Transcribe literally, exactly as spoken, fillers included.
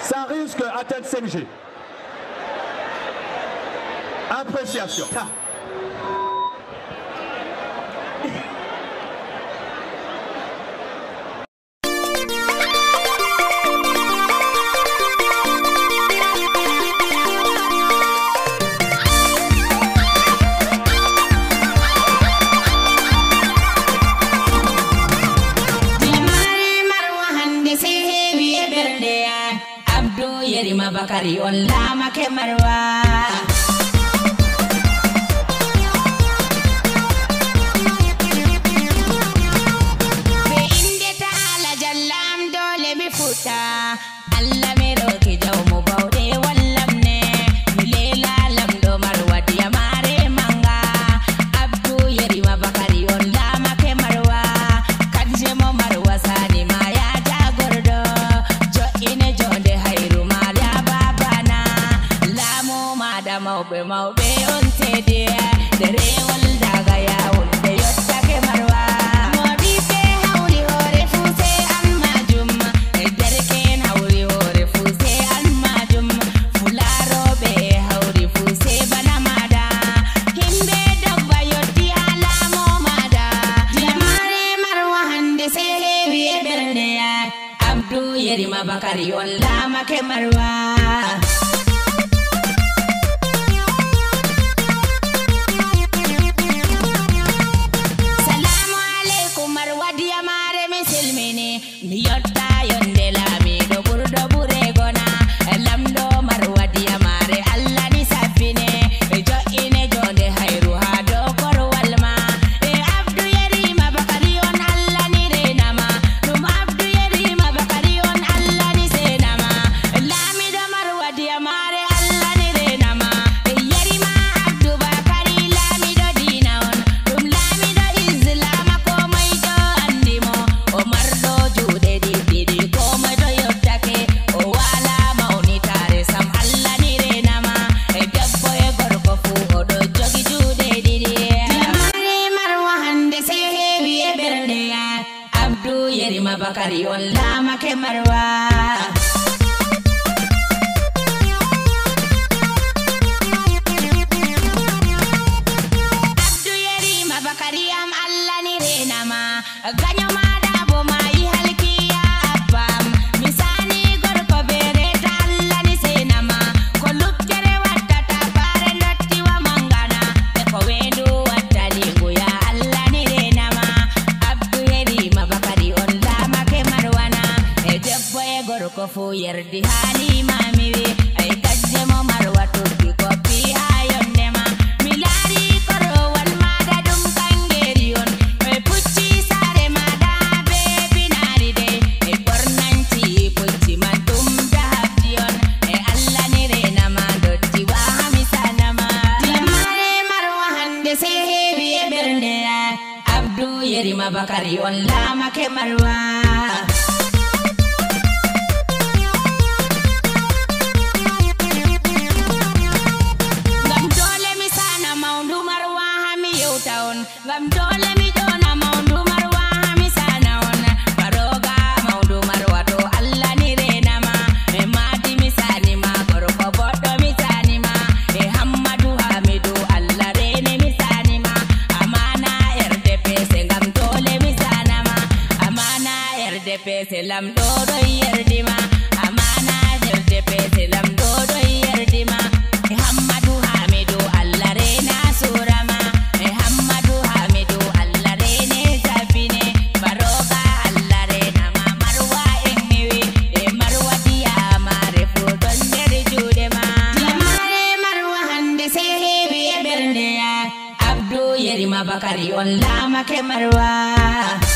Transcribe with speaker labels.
Speaker 1: Ça risque d'atteindre cinq G. Appréciation.
Speaker 2: Bakari on lama ke marwa be inde ta ala jallam dole mi futa alla me roki jaw mo bawde wallam ne mi lela lam do marwa diya mare manga abdu yerima bakari on lama ke marwa kadje mo marwa sani ma ya jagordo jo ine jonde hayru mawbe mawbe on tede dere wal daga ya wonde yotta ke marwa modi be hawli hore fuse an majum dere ken hawli hore fuse an majum fularo be hawli fuse bana mada himbe dabba yotti alamo mada jamare marwa hande se hebi e berde ya abdu yerima bakari on lama ke marwa Bakari on lama ke marwa abdu yerima bakari am alla ni renama ganyo mada bo mai halkiya abam misani gorko bere alla ni senama ko lukkere wattata bare lotti wa mangana e ko wendu wattali goya alla ni renama abdu yerima bakari on gorko fu yerdi hali mamiwi ay kajje mo marwa turki ko pi hayonde ma milari korowal mada dum kangeri on e pucci sare mada be binari de e bornanci pucci man dum dahabdi on e alla ni rena ma dotti wa hamisana ma jamare marwa hande se hebi e berde abdu yerima bakari on lama ke marwa Gam dole mi dona maundu marwa mi sana on baroga maundu marwa to alla ni rena ma e madi mi sani ma gorko boddo mi sani ma e hammadu hamidu alla rene mi sani ma amana erde pese gam dole mi sana ma amana erde pese lam do do yerdi ma amana erde pese lam do do yerdi ma e hammadu hamidu alla rena surama e hammadu Bakari on lama ke marwa